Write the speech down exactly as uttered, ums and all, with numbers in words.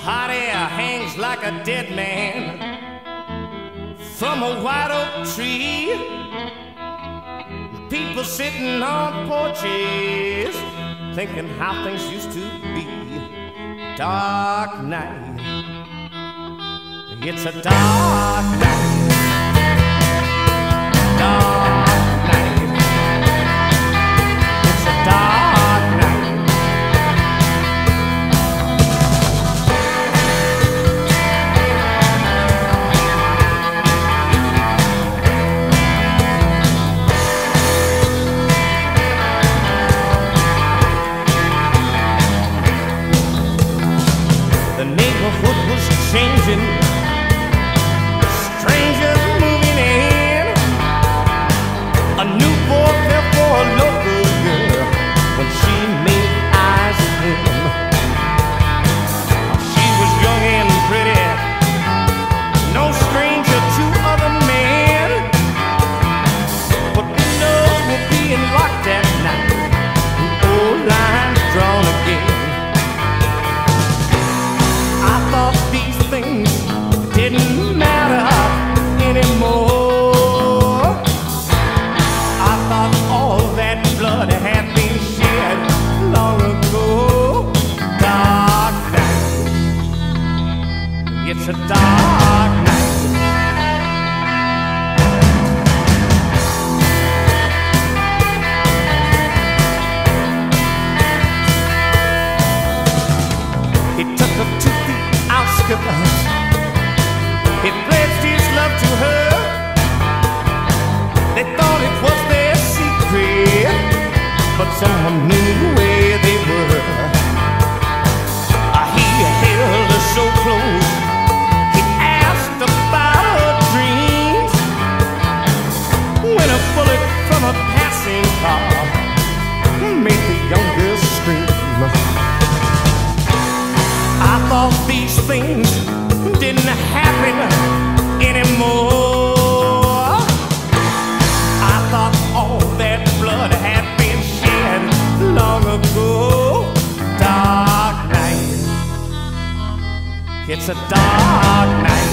Hot air hangs like a dead man from a white oak tree. People sitting on porches thinking how things used to be. Dark night, it's a dark night. Dark night, it's a dark night. The neighborhood was changing, strangers moving in. A new boy fell for a local girl when she made eyes at him. She was young and pretty, no stranger to other men, but windows were being locked at night, the old lines drawn again. I thought these things didn't matter anymore. I thought all that blood had been shed long ago. Dark night, it's a dark night. He took her to the outskirts. He pledged his love to her. They thought it was their secret, but someone knew where they were. He held her so close. He asked about her dreams. When a bullet from a passing car made the young girl scream. I thought these things didn't happen anymore. I thought all that blood had been shed long ago. Dark night, it's a dark night.